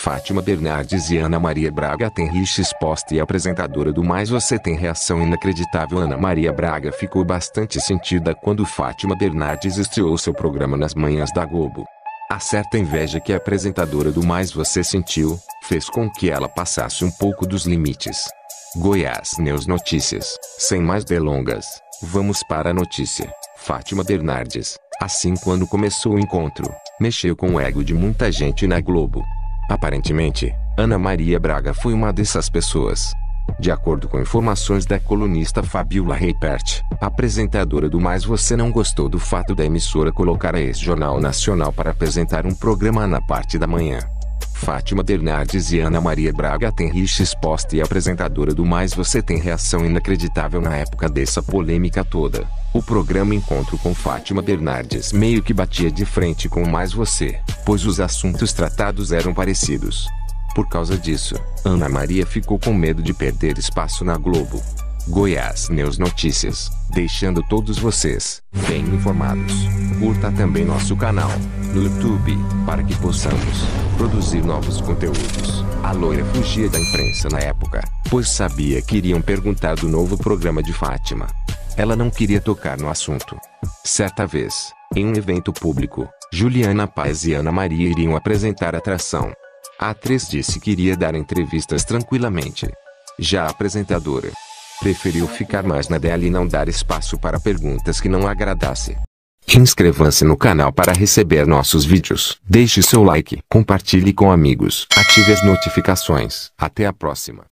Fátima Bernardes e Ana Maria Braga têm rixa exposta e a apresentadora do Mais Você tem reação inacreditável. Ana Maria Braga ficou bastante sentida quando Fátima Bernardes estreou seu programa nas manhãs da Globo. A certa inveja que a apresentadora do Mais Você sentiu, fez com que ela passasse um pouco dos limites. Goiás News Notícias. Sem mais delongas, vamos para a notícia. Fátima Bernardes, assim quando começou o encontro, mexeu com o ego de muita gente na Globo. Aparentemente, Ana Maria Braga foi uma dessas pessoas. De acordo com informações da colunista Fabiola Reipert, a apresentadora do Mais Você não gostou do fato da emissora colocar a ex-Jornal Nacional para apresentar um programa na parte da manhã. Fátima Bernardes e Ana Maria Braga têm rixa exposta e a apresentadora do Mais Você tem reação inacreditável na época dessa polêmica toda. O programa Encontro com Fátima Bernardes meio que batia de frente com o Mais Você, pois os assuntos tratados eram parecidos. Por causa disso, Ana Maria ficou com medo de perder espaço na Globo. Goiás News Notícias, deixando todos vocês bem informados. Curta também nosso canal no YouTube, para que possamos produzir novos conteúdos. A loira fugia da imprensa na época, pois sabia que iriam perguntar do novo programa de Fátima. Ela não queria tocar no assunto. Certa vez, em um evento público, Juliana Paz e Ana Maria iriam apresentar atração. A atriz disse que iria dar entrevistas tranquilamente. Já a apresentadora preferiu ficar mais na dela e não dar espaço para perguntas que não agradasse. Inscreva-se no canal para receber nossos vídeos. Deixe seu like, compartilhe com amigos, ative as notificações. Até a próxima.